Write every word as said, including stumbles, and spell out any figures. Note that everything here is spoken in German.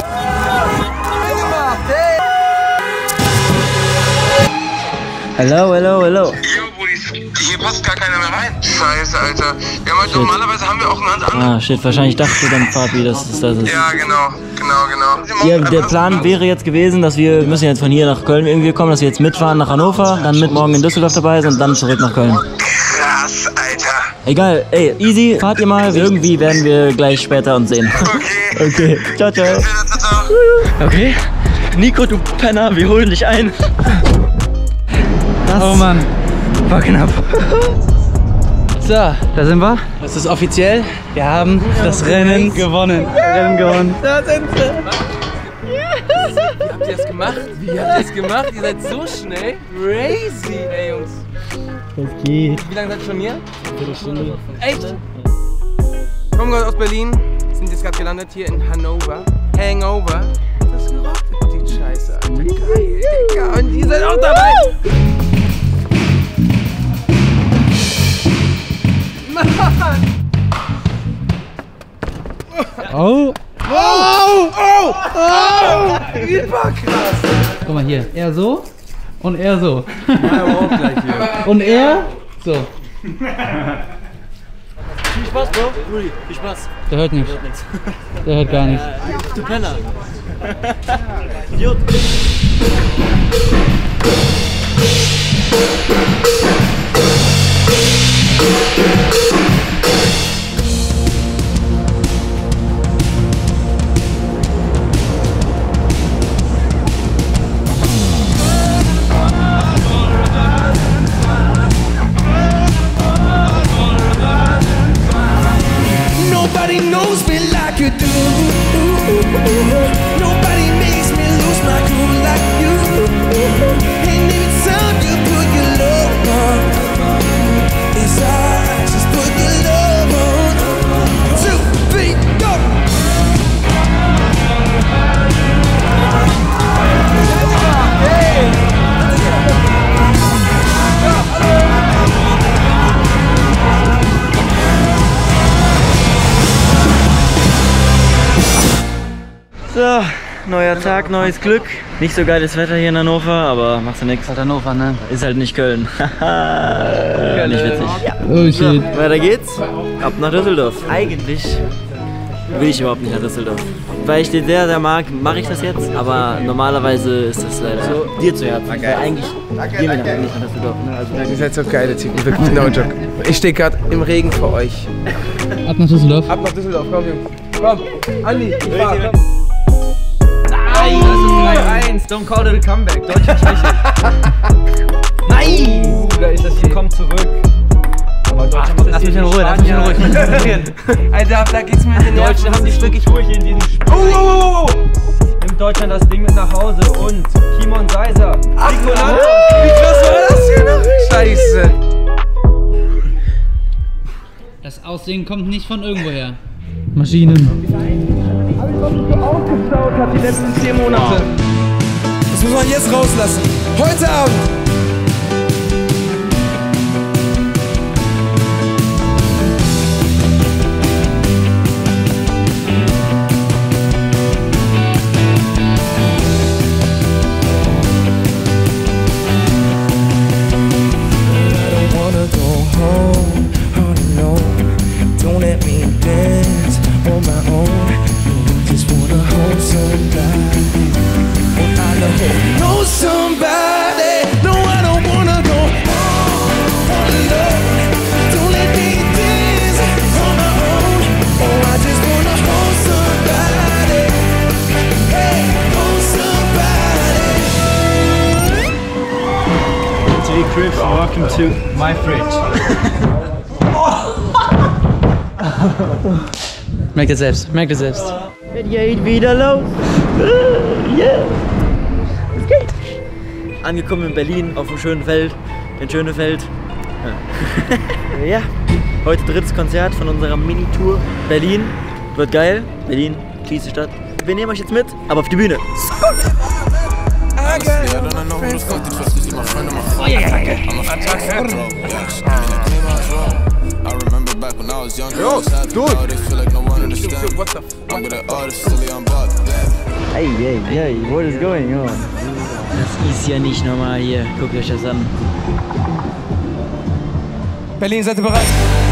Hello, hello, hello. Jo, Brudis, hier passt gar keiner mehr rein. Scheiße, Alter. Wir haben halt normalerweise haben wir auch einen anderen. Ah, shit, wahrscheinlich dachte dann Fabi, dass es das ist. Ja, genau, genau, genau. Ja, der Plan wäre jetzt gewesen, dass wir wir müssen jetzt von hier nach Köln irgendwie kommen, dass wir jetzt mitfahren nach Hannover, dann mit morgen in Düsseldorf dabei sind und dann zurück nach Köln. Krass, Alter. Egal, ey, easy, fahrt ihr mal, irgendwie werden wir gleich später uns sehen. Okay. Okay, ciao, ciao. Ciao, ciao. Okay, Nico, du Penner, wir holen dich ein. Das oh Mann, war knapp. So, da sind wir. Das ist offiziell. Wir haben das Rennen gewonnen. Rennen gewonnen. Da sind sie. Wie habt ihr das gemacht? Wie habt ihr das gemacht? Ihr seid so schnell. Crazy, ey Jungs. Das geht. Wie lange seid ihr schon hier? Viertelstunde. Echt? Kommen gerade aus Berlin. Sind jetzt gerade gelandet hier in Hannover. Hangover. Das gerockt die Scheiße, Alter. Geil, Digga. Und ihr seid auch dabei. Oh! Oh! Oh! Oh! Überkrass! Guck mal hier. Er so und er so. Ja, auch gleich hier. Und er so. Viel Spaß, Bro. Rudi, viel Spaß. Der hört nichts. Der hört gar nichts. Du Penner. Idiot. Nobody knows me like you do. Nobody makes me lose my cool like you. And every time you put your love on, it's alright, just put your love on. Two, three, go! So, neuer Tag, neues Glück. Nicht so geiles Wetter hier in Hannover, aber macht ja nichts. Halt Hannover, ne? Ist halt nicht Köln. Haha, nicht witzig. Oh shit. So, weiter geht's. Ab nach Düsseldorf. Eigentlich will ich überhaupt nicht nach Düsseldorf. Weil ich den sehr, sehr mag, mache ich das jetzt. Aber normalerweise ist das leider so dir zu Herzen. Weil eigentlich gehen wir nachher nicht nach Düsseldorf. Ne? Also Ihr seid so geile Typen, wirklich, no joke. Ich stehe gerade im Regen für euch. Ab nach Düsseldorf. Ab nach Düsseldorf, komm Jungs. Komm, Andi, ich fahr, komm. Nein, das ist drei eins. Don't call it a comeback. Deutschland schwäche. Nein! Uh, da ist das hier. Komm zurück. Aber Deutschland Ach, lass mich in Ruhe, lass mich in Ruhe. Ich will konzentrieren. Alter, da geht's mir in den Nerven. Deutschen haben sich wirklich ruhig in diesem Spiel. Oh, oh, oh, oh. Nimmt Deutschland das Ding mit nach Hause und Kimon Seiser. Ach, Mann. Wie krass war das hier noch? Scheiße. Das Aussehen kommt nicht von irgendwoher. Maschinen. Aufgestaut hat die letzten vier Monate. Das muss man jetzt rauslassen. Heute Abend. Chris, welcome to my fridge. Merkt ihr selbst, merkt ihr selbst. Es geht wieder los. Yeah. Es geht. Angekommen in Berlin auf dem schönen Feld, in Schönefeld. Ja. Ja, heute drittes Konzert von unserer Mini-Tour. Berlin, wird geil. Berlin, tiefste Stadt. Wir nehmen euch jetzt mit, aber auf die Bühne. Oh, ja, ja, ja. Yo, dude. What the fuck? Hey, hey, hey, what is going on? Das ist ja nicht normal hier. Guckt euch das an. Berlin, seid ihr bereit?